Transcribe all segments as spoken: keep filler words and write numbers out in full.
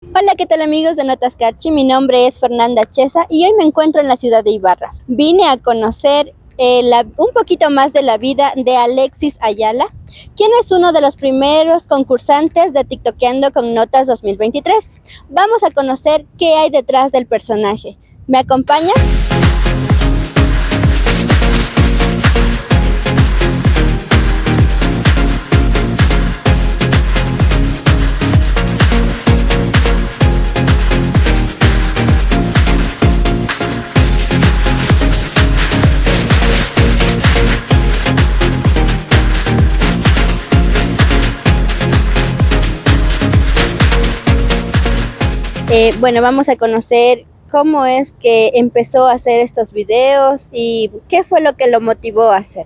Hola, ¿qué tal amigos de Notas Carchi? Mi nombre es Fernanda Chesa y hoy me encuentro en la ciudad de Ibarra. Vine a conocer eh, la- un poquito más de la vida de Alexis Ayala, quien es uno de los primeros concursantes de TikTokeando con Notas dos mil veintitrés. Vamos a conocer qué hay detrás del personaje. ¿Me acompañas? Eh, bueno, vamos a conocer cómo es que empezó a hacer estos videos y qué fue lo que lo motivó a hacer.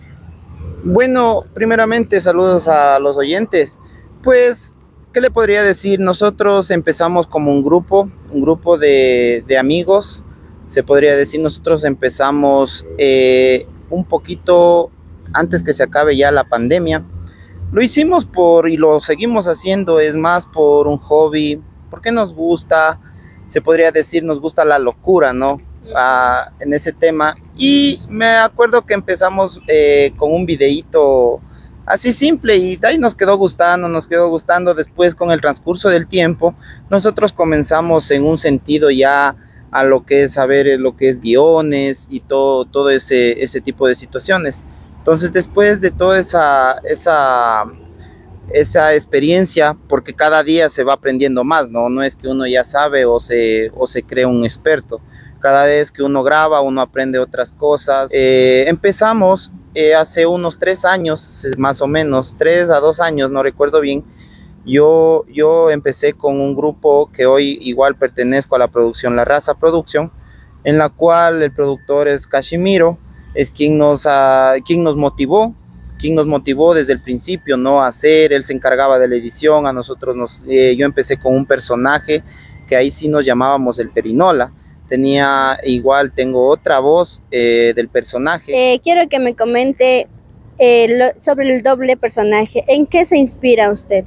Bueno, primeramente saludos a los oyentes. Pues, ¿qué le podría decir? Nosotros empezamos como un grupo, un grupo de, de amigos, se podría decir. Nosotros empezamos eh, un poquito antes que se acabe ya la pandemia. Lo hicimos por, y lo seguimos haciendo, es más por un hobby, porque nos gusta, se podría decir, nos gusta la locura, ¿no? Ah, en ese tema. Y me acuerdo que empezamos eh, con un videíto así simple y de ahí nos quedó gustando, nos quedó gustando. Después, con el transcurso del tiempo, nosotros comenzamos en un sentido ya a lo que es saber lo que es guiones y todo, todo ese, ese tipo de situaciones. Entonces, después de toda esa, esa, esa experiencia, porque cada día se va aprendiendo más, ¿no? No es que uno ya sabe o se, o se cree un experto. Cada vez que uno graba, uno aprende otras cosas. Eh, empezamos eh, hace unos tres años, más o menos, tres a dos años, no recuerdo bien. Yo, yo empecé con un grupo que hoy igual pertenezco a la producción La Raza Producción, en la cual el productor es Kashimiro, es quien nos, uh, quien nos motivó, quien nos motivó desde el principio, ¿no? A hacer. Él se encargaba de la edición, a nosotros nos, eh, yo empecé con un personaje que ahí sí nos llamábamos el Perinola. Tenía, igual tengo otra voz eh, del personaje. Eh, quiero que me comente eh, lo- sobre el doble personaje. ¿En qué se inspira usted?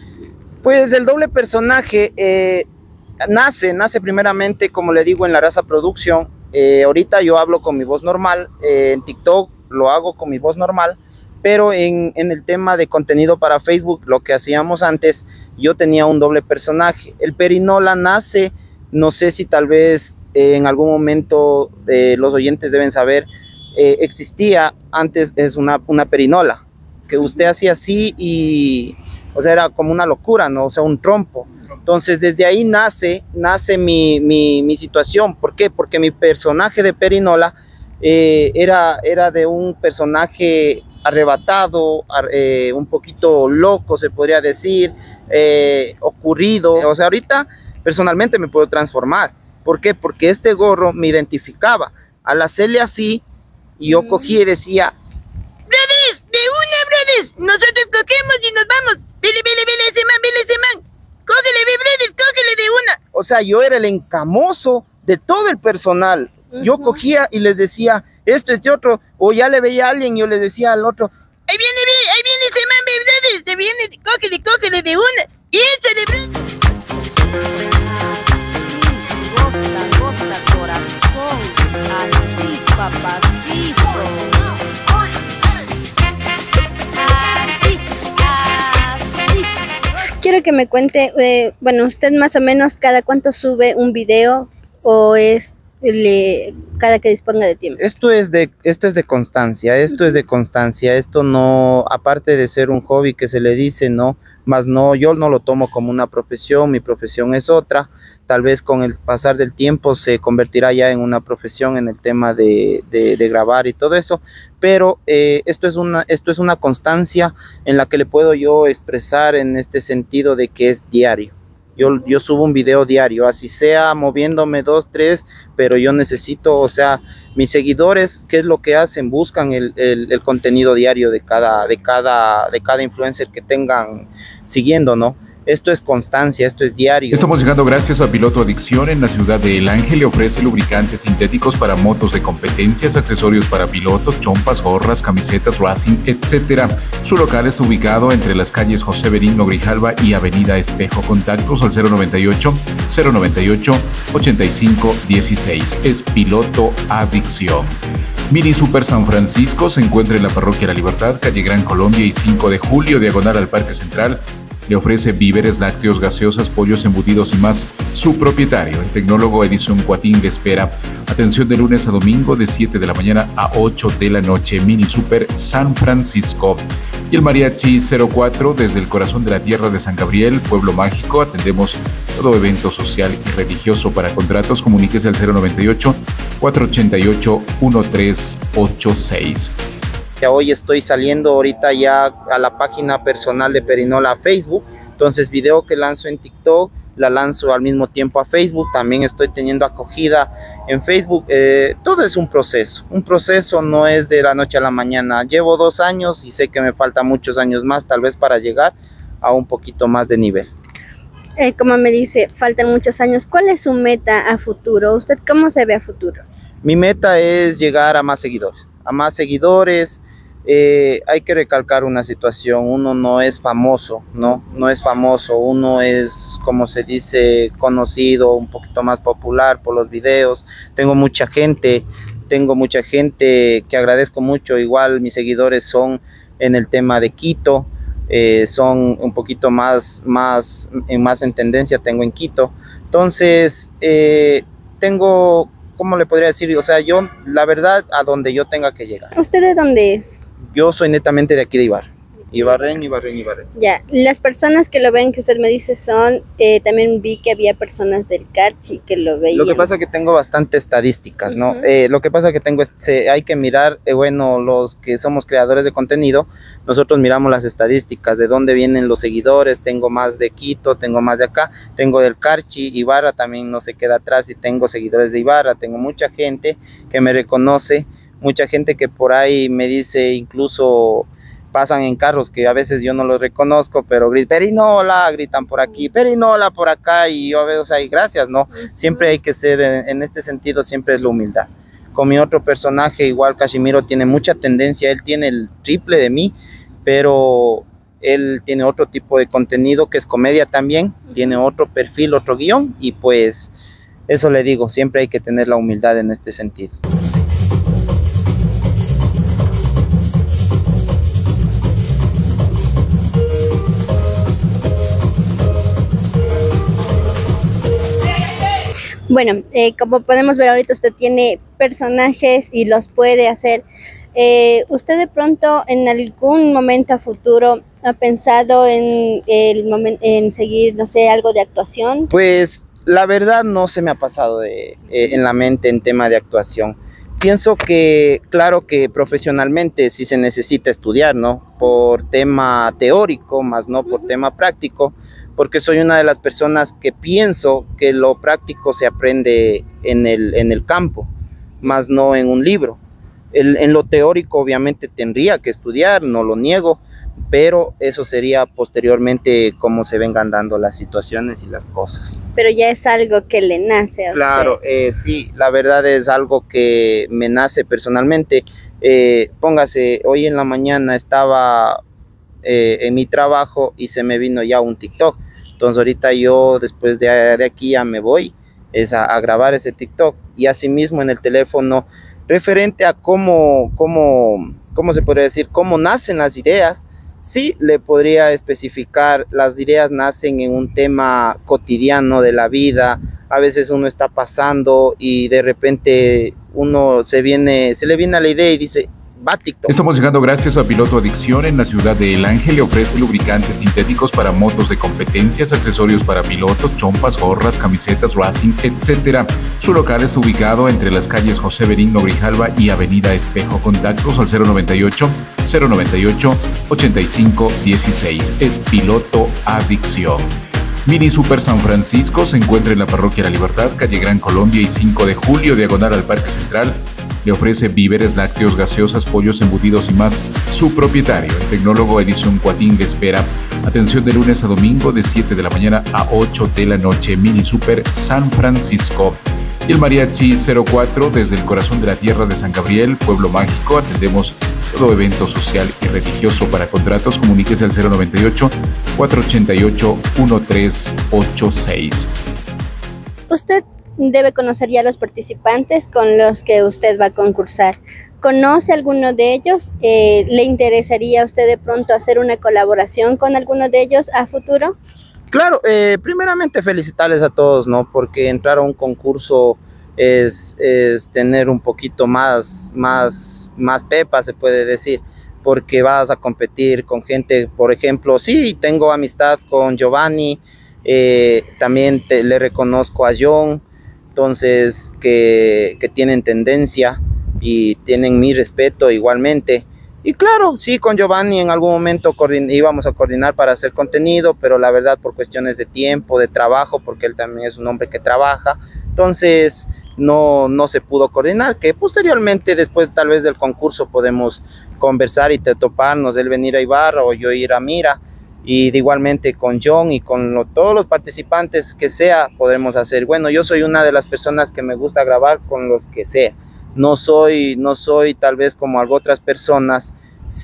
Pues el doble personaje eh, nace, nace primeramente, como le digo, en La Raza Producción. Eh, ahorita yo hablo con mi voz normal, eh, en TikTok lo hago con mi voz normal, pero en, en el tema de contenido para Facebook, lo que hacíamos antes, yo tenía un doble personaje. El Perinola nace, no sé si tal vez eh, en algún momento eh, los oyentes deben saber, eh, existía antes es una, una perinola, que usted hacía así y, o sea, era como una locura, ¿no? O sea, un trompo. Entonces, desde ahí nace, nace mi, mi, mi situación. ¿Por qué? Porque mi personaje de Perinola eh, era, era de un personaje arrebatado, eh, un poquito loco, se podría decir, eh, ocurrido. O sea, ahorita personalmente me puedo transformar. ¿Por qué? Porque este gorro me identificaba. Al hacerle así, yo mm. cogí y decía, brothers, de una, brothers, nosotros cogemos y nos vamos. Vele, vele, vele ese man, vele ese man. Cógele, ve, brothers, cógele de una. O sea, yo era el encamoso de todo el personal. Uh-huh. Yo cogía y les decía, esto es de otro, o ya le veía a alguien y yo les decía al otro, ahí viene, ve, ahí viene ese man, ve, brothers, te viene, cógele, cógele de una. Y échale, brothers. Gosta, gosta, corazón, así, papacito. Quiero que me cuente, eh, bueno, usted más o menos cada cuánto sube un video o es le, cada que disponga de tiempo. Esto es de, esto es de constancia, esto uh-huh. es de constancia, esto no, aparte de ser un hobby que se le dice, no, más no, yo no lo tomo como una profesión, mi profesión es otra. Tal vez con el pasar del tiempo se convertirá ya en una profesión en el tema de, de, de grabar y todo eso, pero eh, esto, es una, esto es una constancia en la que le puedo yo expresar en este sentido de que es diario. Yo, yo subo un video diario, así sea moviéndome dos, tres, pero yo necesito, o sea, mis seguidores, ¿qué es lo que hacen? Buscan el, el, el contenido diario de cada, de, cada, de cada influencer que tengan siguiendo, ¿no? Esto es constancia, esto es diario. Estamos llegando gracias a Piloto Adicción en la ciudad de El Ángel. Le ofrece lubricantes sintéticos para motos de competencias, accesorios para pilotos, chompas, gorras, camisetas, racing, etcétera. Su local está ubicado entre las calles José Benigno Grijalva y Avenida Espejo. Contactos al cero noventa y ocho, cero noventa y ocho, ochenta y cinco dieciséis. Es Piloto Adicción. Mini Super San Francisco se encuentra en la Parroquia La Libertad, calle Gran Colombia y cinco de julio, diagonal al Parque Central. Le ofrece víveres, lácteos, gaseosas, pollos, embutidos y más. Su propietario, el tecnólogo Edison Cuatín, le espera. Atención de lunes a domingo de siete de la mañana a ocho de la noche. Mini Super San Francisco. Y el Mariachi cero cuatro desde el corazón de la tierra de San Gabriel, Pueblo Mágico. Atendemos todo evento social y religioso. Para contratos, comuníquese al cero noventa y ocho, cuatrocientos ochenta y ocho, trece ochenta y seis. Hoy estoy saliendo ahorita ya a la página personal de Perinola a Facebook, entonces video que lanzo en TikTok la lanzo al mismo tiempo a Facebook. También estoy teniendo acogida en Facebook. Eh, todo es un proceso, un proceso no es de la noche a la mañana. Llevo dos años y sé que me faltan muchos años más tal vez para llegar a un poquito más de nivel. Eh, como me dice, faltan muchos años. ¿Cuál es su meta a futuro? ¿Usted cómo se ve a futuro? Mi meta es llegar a más seguidores, a más seguidores. Eh, hay que recalcar una situación, uno no es famoso, no, no es famoso, uno es, como se dice, conocido, un poquito más popular por los videos. Tengo mucha gente, tengo mucha gente que agradezco mucho. Igual mis seguidores son en el tema de Quito, eh, son un poquito más, más, en más en tendencia, tengo en Quito. Entonces, eh, tengo, ¿cómo le podría decir? O sea, yo, la verdad, a donde yo tenga que llegar. ¿Usted de dónde es? Yo soy netamente de aquí de Ibarra. Ibarreño, Ibarreño, Ibarreño. Ya, las personas que lo ven, que usted me dice, son, eh, también vi que había personas del Carchi que lo veían. Lo que pasa es que tengo bastante estadísticas, ¿no? Uh-huh. eh, lo que pasa es que tengo, se, hay que mirar, eh, bueno, los que somos creadores de contenido, nosotros miramos las estadísticas, de dónde vienen los seguidores. Tengo más de Quito, tengo más de acá, tengo del Carchi, Ibarra también no se queda atrás y tengo seguidores de Ibarra. Tengo mucha gente que me reconoce, mucha gente que por ahí me dice, incluso pasan en carros que a veces yo no los reconozco, pero gritan, Perinola, gritan por aquí, Perinola por acá, y yo veo, o sea, y gracias, ¿no? Siempre hay que ser, en, en este sentido, siempre es la humildad. Con mi otro personaje, igual Cashimiro tiene mucha tendencia, él tiene el triple de mí, pero él tiene otro tipo de contenido que es comedia también, tiene otro perfil, otro guión, y pues eso le digo, siempre hay que tener la humildad en este sentido. Bueno, eh, como podemos ver ahorita, usted tiene personajes y los puede hacer. Eh, ¿Usted de pronto en algún momento a futuro ha pensado en, el momen- en seguir, no sé, algo de actuación? Pues la verdad no se me ha pasado de, eh, en la mente en tema de actuación. Pienso que, claro que profesionalmente sí se necesita estudiar, ¿no? Por tema teórico, más no por tema práctico, porque soy una de las personas que pienso que lo práctico se aprende en el, en el campo, más no en un libro. El, en lo teórico obviamente tendría que estudiar, no lo niego, pero eso sería posteriormente como se vengan dando las situaciones y las cosas. Pero ya es algo que le nace a usted. Claro, eh, sí, la verdad es algo que me nace personalmente. Eh, póngase, hoy en la mañana estaba eh, en mi trabajo y se me vino ya un TikTok. Entonces ahorita yo después de, de aquí ya me voy es a, a grabar ese TikTok, y asimismo en el teléfono referente a cómo, cómo, cómo se podría decir, cómo nacen las ideas. Sí, le podría especificar, las ideas nacen en un tema cotidiano de la vida. A veces uno está pasando y de repente uno se viene, se le viene a la idea y dice, va TikTok. Estamos llegando gracias a Piloto Adicción en la ciudad de El Ángel. Le ofrece lubricantes sintéticos para motos de competencias, accesorios para pilotos, chompas, gorras, camisetas, racing, etcétera. Su local está ubicado entre las calles José Benigno Grijalva y Avenida Espejo. Contactos al cero noventa y ocho, cero noventa y ocho, ochenta y cinco dieciséis. Es Piloto Adicción. Mini Super San Francisco se encuentra en la Parroquia La Libertad, calle Gran Colombia y cinco de julio, diagonal al Parque Central. Le ofrece víveres, lácteos, gaseosas, pollos, embutidos y más. Su propietario, el tecnólogo Edison Cuatín, le espera. Atención de lunes a domingo de siete de la mañana a ocho de la noche. Mini Super San Francisco. Y el Mariachi cero cuatro, desde el corazón de la tierra de San Gabriel, Pueblo Mágico. Atendemos todo evento social y religioso. Para contratos, comuníquese al cero noventa y ocho, cuatrocientos ochenta y ocho, trece ochenta y seis. Usted debe conocer ya a los participantes con los que usted va a concursar. ¿Conoce alguno de ellos? Eh, ¿Le interesaría a usted de pronto hacer una colaboración con alguno de ellos a futuro? Claro, eh, primeramente felicitarles a todos, ¿no? Porque entrar a un concurso es, es tener un poquito más, más, más pepa, se puede decir, porque vas a competir con gente, por ejemplo, sí, tengo amistad con Giovanni, eh, también te, le reconozco a John, entonces, que, que tienen tendencia y tienen mi respeto igualmente. Y claro, sí, con Giovanni en algún momento íbamos a coordinar para hacer contenido, pero la verdad por cuestiones de tiempo, de trabajo, porque él también es un hombre que trabaja, entonces no, no se pudo coordinar, que posteriormente, después tal vez del concurso, podemos conversar y te toparnos, él venir a Ibarra o yo ir a Mira, y de igualmente con John y con lo, todos los participantes que sea, podemos hacer. Bueno, yo soy una de las personas que me gusta grabar con los que sea. No soy, no soy tal vez como algo otras personas,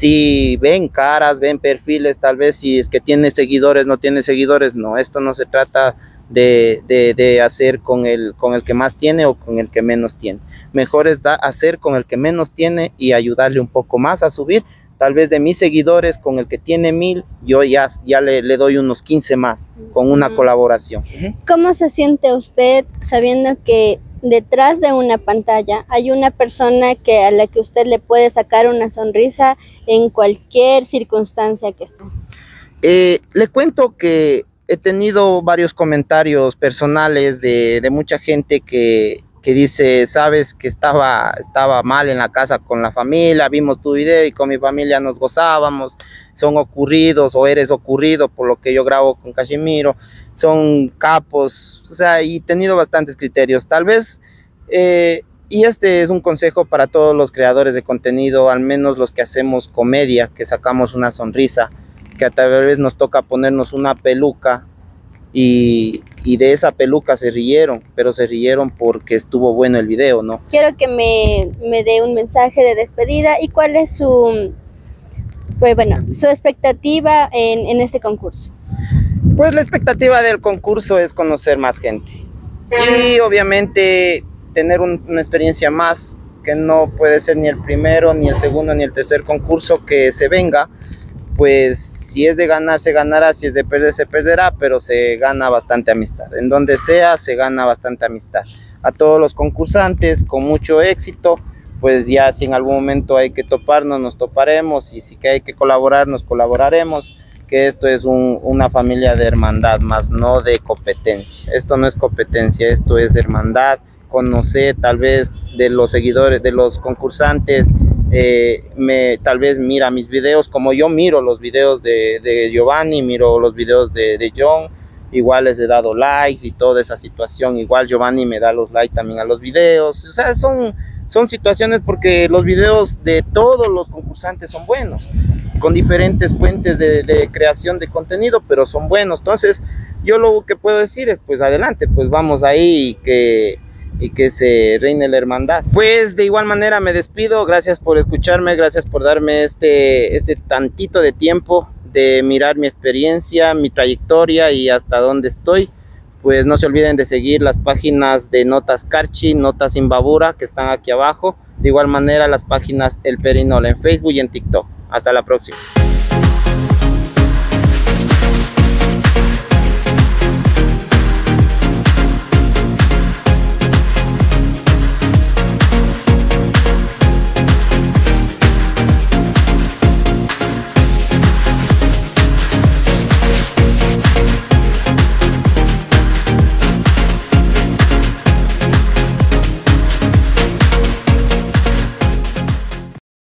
si ven caras, ven perfiles, tal vez si es que tiene seguidores, no tiene seguidores, no, esto no se trata de, de, de hacer con el, con el que más tiene o con el que menos tiene. Mejor es da, hacer con el que menos tiene y ayudarle un poco más a subir. Tal vez de mis seguidores, con el que tiene mil, yo ya, ya le, le doy unos quince más con una uh-huh. colaboración. ¿Cómo se siente usted sabiendo que detrás de una pantalla hay una persona que a la que usted le puede sacar una sonrisa en cualquier circunstancia que esté? Eh, le cuento que he tenido varios comentarios personales de, de mucha gente que, que dice, sabes que estaba, estaba mal en la casa con la familia, vimos tu video y con mi familia nos gozábamos, son ocurridos o eres ocurrido por lo que yo grabo con Cachemiro, son capos, o sea, y he tenido bastantes criterios, tal vez, eh, y este es un consejo para todos los creadores de contenido, al menos los que hacemos comedia, que sacamos una sonrisa, que a tal vez nos toca ponernos una peluca, y, y de esa peluca se rieron, pero se rieron porque estuvo bueno el video, ¿no? Quiero que me, me dé un mensaje de despedida y cuál es su, pues bueno, su expectativa en, en este concurso. Pues la expectativa del concurso es conocer más gente y obviamente tener un, una experiencia más, que no puede ser ni el primero, ni el segundo, ni el tercer concurso que se venga. Pues si es de ganar, se ganará, si es de perder, se perderá, pero se gana bastante amistad. En donde sea, se gana bastante amistad. A todos los concursantes, con mucho éxito, pues ya si en algún momento hay que toparnos, nos toparemos, y si que hay que colaborar, nos colaboraremos, que esto es un, una familia de hermandad, más no de competencia. Esto no es competencia, esto es hermandad, conocer tal vez de los seguidores, de los concursantes, Eh, me, tal vez mira mis videos como yo miro los videos de, de Giovanni, miro los videos de, de John, igual les he dado likes y toda esa situación, igual Giovanni me da los likes también a los videos, o sea, son, son situaciones porque los videos de todos los concursantes son buenos, con diferentes fuentes de, de creación de contenido, pero son buenos. Entonces yo lo que puedo decir es pues adelante, pues vamos ahí y que y que se reine la hermandad. Pues de igual manera me despido, gracias por escucharme, gracias por darme este, este tantito de tiempo de mirar mi experiencia, mi trayectoria y hasta dónde estoy. Pues no se olviden de seguir las páginas de Notas Carchi, Notas Imbabura, que están aquí abajo. De igual manera las páginas El Perinola en Facebook y en TikTok. Hasta la próxima.